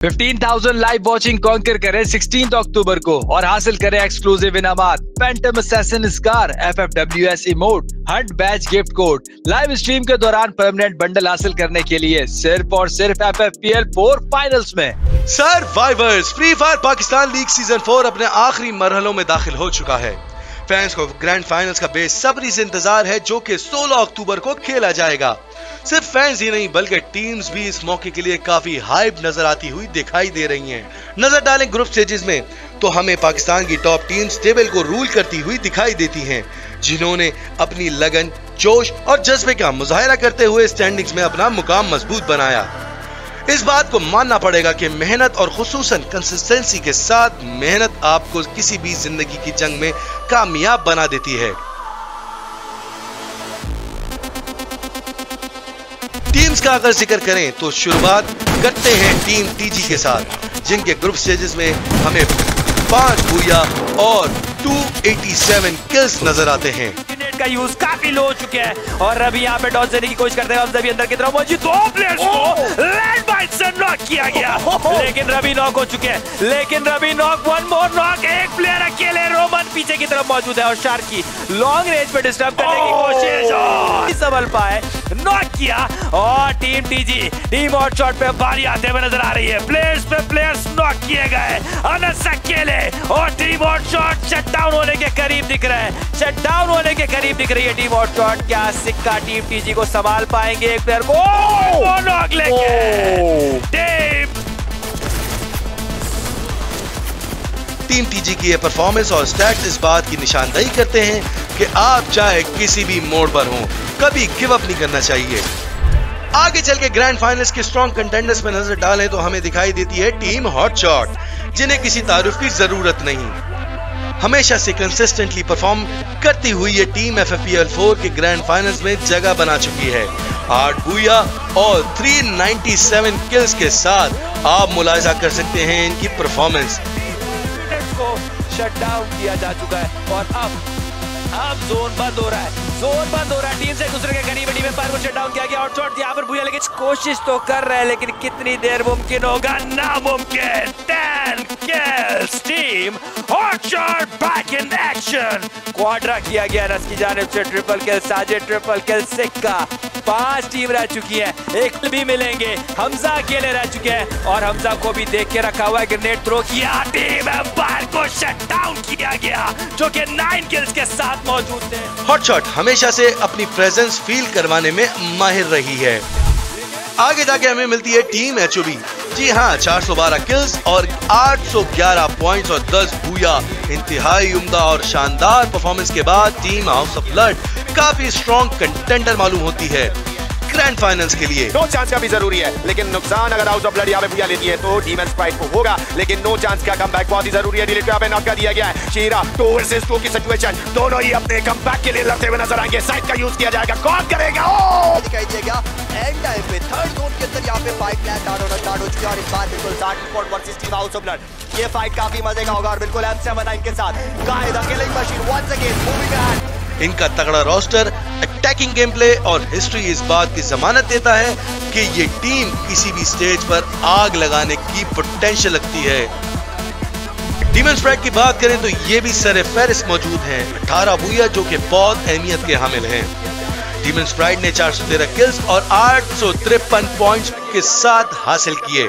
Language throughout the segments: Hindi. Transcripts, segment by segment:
15,000 लाइव वॉचिंग कॉन्कर करें 16 अक्टूबर को और हासिल करें एक्सक्लूसिव इनामात, phantom assassin scar, FFWS emote, hunt badge gift code. Live stream के दौरान परमानेंट बंडल हासिल करने के लिए सिर्फ और सिर्फ FFPL 4 फाइनल्स में। Survivors free fire Pakistan league season 4 अपने आखिरी मरहलों में दाखिल हो चुका है। फैंस को ग्रैंड फाइनल्स का बेसब्री से इंतजार है जो कि 16 अक्टूबर को खेला जाएगा। सिर्फ फैंस ही नहीं बल्कि टीम्स भी इस मौके के लिए काफी हाइप नजर आती हुई दिखाई दे रही हैं। नजर डालें ग्रुप स्टेजेस में तो हमें पाकिस्तान की टॉप टीम्स टेबल को रूल करती हुई दिखाई देती हैं, जिन्होंने अपनी लगन, जोश और जज्बे का मुजाहिरा करते हुए स्टैंडिंग्स में अपना मुकाम मजबूत बनाया। इस बात को मानना पड़ेगा कि मेहनत और खुसूसन कंसिस्टेंसी के साथ मेहनत आपको किसी भी जिंदगी की जंग में कामयाब बना देती है। टीम्स का अगर जिक्र करें तो शुरुआत करते हैं टीम टीजी के साथ, जिनके ग्रुप स्टेजेस में हमें 5 बूया और 287 किल्स नजर आते हैं। का यूज काफी लो हो चुके हैं और अभी यहाँ पे डॉज देने की कोशिश करते हैं। हमजा भी अंदर की तरफ मौजूद, 2 प्लेयर्स को लैंड बाइट से नॉक किया गया, लेकिन रवि नॉक हो चुके हैं। लेकिन Ravi knock, one more knock, एक प्लेयर अकेले रोमन पीछे की तरफ मौजूद है और शार्की लॉन्ग रेंज पे डिस्टर्ब करने की कोशिश और संभल पाए, नॉक किया। और team TG team hot shot पे बारी आते हुए नजर आ रही है। प्लेयर्स पे प्लेयर्स नॉक किए गए, अनस अकेले और team hot shot shut down होने के करीब दिख रहे हैं, शट डाउन होने के करीब दिख रही है टीम हॉट शॉट। क्या सिक्का टीम टीजी को संभाल पाएंगे एक प्लेयर को? वो नॉक लेके टीम टीजी की ये परफॉर्मेंस और स्टैट्स इस बात की निशानदेही करते हैं कि आप चाहे किसी भी मोड़ पर हो, कभी गिव अप नहीं करना चाहिए। आगे चल के ग्रैंड फाइनल्स के स्ट्रॉन्ग कंटेंडर्स में नजर डालें तो हमें दिखाई देती है टीम हॉट शॉट, जिन्हें किसी तारुफ की जरूरत नहीं। हमेशा से कंसिस्टेंटली परफॉर्म करती हुई ये टीम FFPL 4 के ग्रैंड फाइनल्स में जगह बना चुकी है। 8 बूया और 397 किल्स के साथ आप मुलाहिजा कर सकते हैं इनकी परफॉर्मेंस को शट डाउन किया जा चुका है और अब जोन बंद हो रहा है, जोन बंद हो रहा है। टीम से दूसरे के करीब टीम एम्पायर को शट डाउन किया गया और शॉट यहाँ पर भूया, लेकिन कोशिश तो कर रहे हैं, लेकिन कितनी देर मुमकिन होगा? नामुमकिन। 10 kills team hot shot back in action. Quadra किया गया रस की जानिब से, triple kill Sajid, triple kill सिक्का। 5 टीम रह चुकी है, एक भी मिलेंगे। हमजा अकेले रह चुके हैं और हमजा को भी देख के रखा हुआ है। ग्रेनेड थ्रो किया, टीम एम्पायर को शट डाउन किया गया, जो कि 9 किल्स के साथ मौजूद थे। हॉट शॉट हमेशा से अपनी प्रेजेंस फील करवाने में माहिर रही है। आगे जाके हमें मिलती है टीम HOB। जी हाँ, 412 किल्स और 811 पॉइंट्स और 10 बूया। इंतहाई उम्दा और शानदार परफॉर्मेंस के बाद टीम हाउस ऑफ ब्लड काफी स्ट्रॉन्ग कंटेंडर मालूम होती है ग्रैंड फाइनल्स के लिए। नो चांस का भी जरूरी है, लेकिन नुकसान अगर हाउस ऑफ ब्लड यहाँ पे भूया लेती है तो टीम स्प्राइट को होगा, लेकिन नो चांस का कमबैक बहुत ही जरूरी है। डिलीट पे नॉक कर दिया गया है। शीरा 2 वर्सेस 2 की सिचुएशन, दोनों ही अपने कमबैक के लिए लड़ते हुए नजर आएंगे। साइड का यूज किया जाएगा, कौन करेगा? दिखाई देगा एंड टाइम पे थर्ड जोन के अंदर यहाँ पे फाइट प्लान स्टार्ट हो चुकी है और इस बार बिल्कुल 60 versus team house of blood. ये फाइट काफी मजे का होगा और बिल्कुल M79 के साथ कायदा killing machine once again moving ahead. इनका तगड़ा रोस्टर, अटैकिंग गेम प्ले और हिस्ट्री इस बात की जमानत देता है कि ये टीम किसी भी स्टेज पर आग लगाने की पोटेंशियल रखती है। डीमन स्प्राइट की बात करें तो ये भी सर फेरिस मौजूद हैं, 18 बूया, जो कि बहुत अहमियत के हामिल हैं। डीमन स्प्राइट ने 413 किल्स और 853 पॉइंट्स के साथ हासिल किए।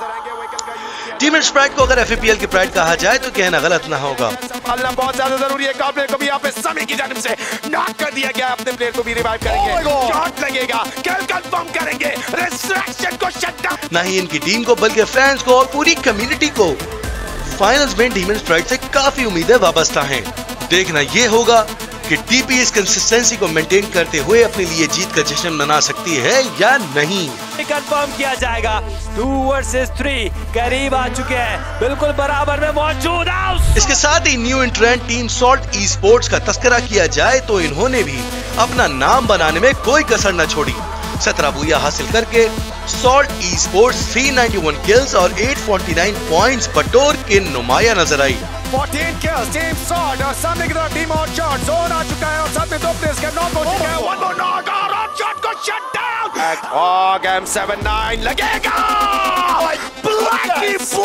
डीमन स्प्राइट को अगर FFPL की प्राइड कहा जाए तो कहना गलत ना होगा। संभालना बहुत ज्यादा जरूरी है। प्लेयर को भी यहाँ पे समी की जानिब से नॉक कर दिया गया। अपने प्लेयर को भी रिवाइव करेंगे, शॉट लगेगा, किल कंफर्म करेंगे, रिस्ट्रक्शन को शट डाउन। ना ही इनकी टीम को बल्कि फैंस को और पूरी कम्युनिटी को फाइनल्स में डीमन स्प्राइट से काफी उम्मीदें वाबस्ता हैं। देखना ये होगा कि टीपी इस कंसिस्टेंसी को मेंटेन करते हुए अपने लिए जीत का जश्न मना सकती है या नहीं। कंफर्म किया जाएगा। 2 वर्सेस 3 करीब आ चुके हैं, बिल्कुल बराबर में मौजूद है। इसके साथ ही new entrant team salt e sports का तस्करा किया जाए तो इन्होंने भी अपना नाम बनाने में कोई कसर न छोड़ी। 17 बूया हासिल करके सॉल्ट ई स्पोर्ट्स 391 किल्स और 849 पॉइंट्स बटोर के नुमाया नजर आई। 14 kills टीम सॉल्ट और सामने की तरफ टीम हॉट शॉट जोन आ चुका है और साथ में 2 प्लेयर्स के नॉक हो चुके हैं। वन मोर नॉक और हॉट शॉट को शट डाउन। और M79 लगेगा, Blackie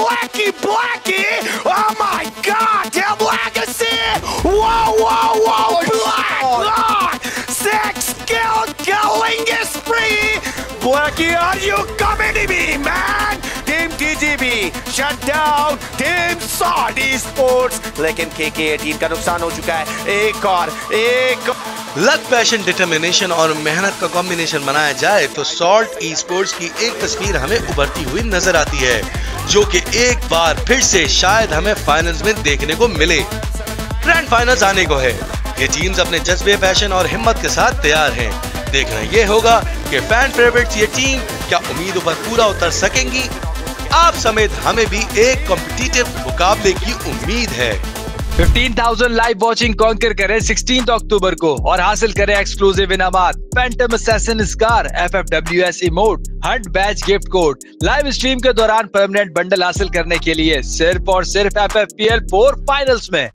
Blackie! Oh my God! Tim Legacy! Whoa! Black! 6-kill killing spree! Blackie, are you coming to me, man? Team TGB shut down Team Salt Esports, लेकिन KK18 का नुकसान हो चुका है। एक लक, पैशन, डिटर्मिनेशन और मेहनत का कॉम्बिनेशन बनाया जाए तो सॉल्ट ई-स्पोर्ट्स की एक तस्वीर हमें उभरती हुई नजर आती है, जो कि एक बार फिर से शायद हमें फाइनल्स में देखने को मिले। ग्रैंड फाइनल्स आने को है, ये टीम्स अपने जज्बे, पैशन और हिम्मत के साथ तैयार हैं। देखना ये होगा कि फैन फेवरेट्स ये टीम क्या उम्मीदों पर पूरा उतर सकेंगी। आप समेत हमें भी एक कॉम्पिटिटिव मुकाबले की उम्मीद है। 15,000 लाइव वॉचिंग कॉन्कर करें 16 अक्टूबर को और हासिल करें एक्सक्लूसिव इनामात, phantom assassin scar, FFWS emote, hunt badge gift code. Live stream के दौरान परमानेंट बंडल हासिल करने के लिए सिर्फ और सिर्फ FFPL 4 फाइनल्स में।